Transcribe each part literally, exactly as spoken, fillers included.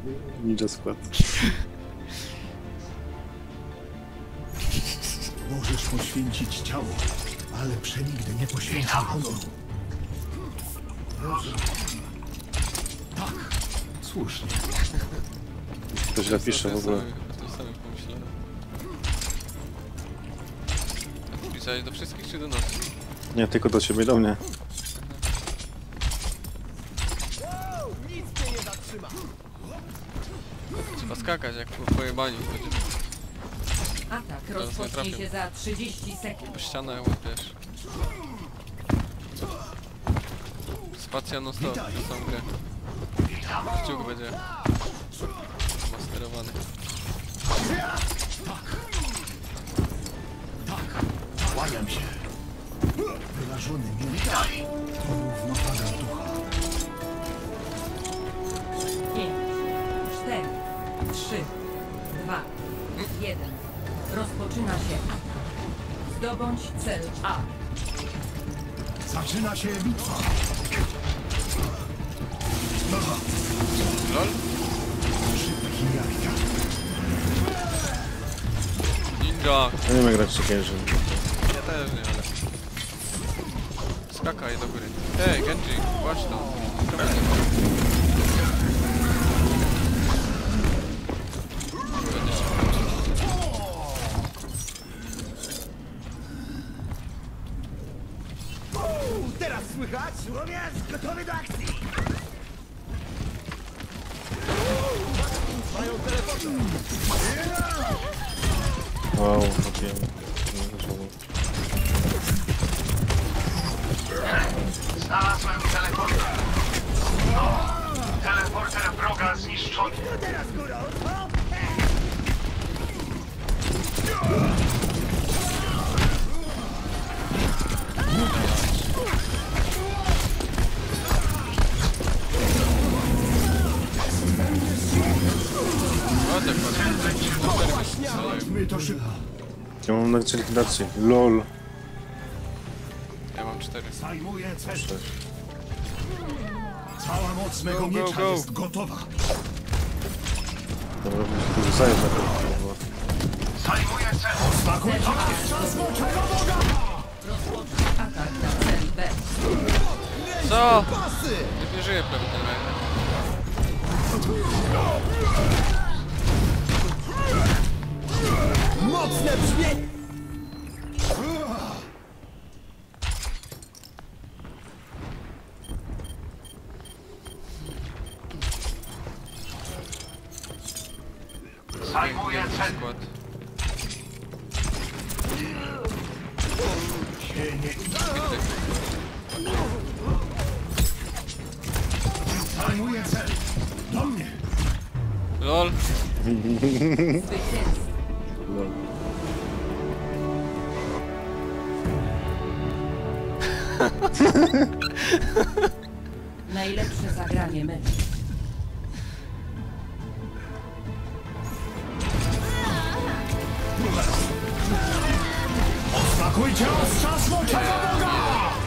Ninja skład. Możesz poświęcić ciało, ale przenigdy nie poświęcaj honoru. Tak, słusznie. To źle pisze w ogóle. To samym pomyślałem. A ty pisałeś do wszystkich czy do nas? Nie, tylko do ciebie, do mnie. Trzeba skakać jak po pojebaniu. Atak nie rozpocznie trafię. się za trzydzieści sekund. Po ścianach łapiesz. Spacja no stop, to sam grę. Kciuk będzie masterowany. Kłaniam się. Wyrażony milczaj. To równowaga ducha. pięć, cztery, trzy, dwa, jeden. Rozpoczyna się atak. Zdobądź cel A. Zaczyna się bitwa. LOL? Szybki jak ja. Ninja! Ja nie wiem grać w cukierze. Ja też nie, ale... Skakaj do góry. Hej, Genji, właśnie to. Teraz słychać? Surowiec gotowy do akcji. Mają teleporter. Wow, okej. Znalazłem teleporter. Teleporter wroga zniszczony. Teraz górą. Ładnie, My to szybko. Ja mam na likwidacji. LOL. ja mam cztery. Zajmuję cel. Cała moc mego Go, go, miecza go. jest gotowa. Dobra, to rzucają na to. Zajmuję cel. Smakuj tak jest czas moczego Boga! Rozpocznij atak na cel B. Co? Nie żyje pewnie, nie? Mocne brzmienie! Zajmuję cel. Skład. Zajmuję cel. Do mnie! LOL! Zwycięstwo. LOL. Najlepsze zagranie meczu. Smakujcie ostrza smoczego Boga!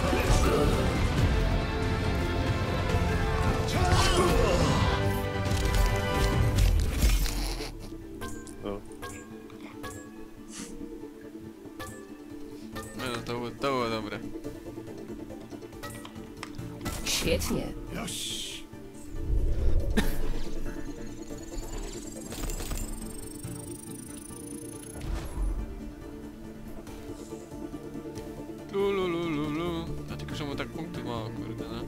O. No, to było, to było dobre. Świetnie. Joś. Lu, lu, lu, lu, lu. A tylko, że mu tak punkty mało, kurde, no.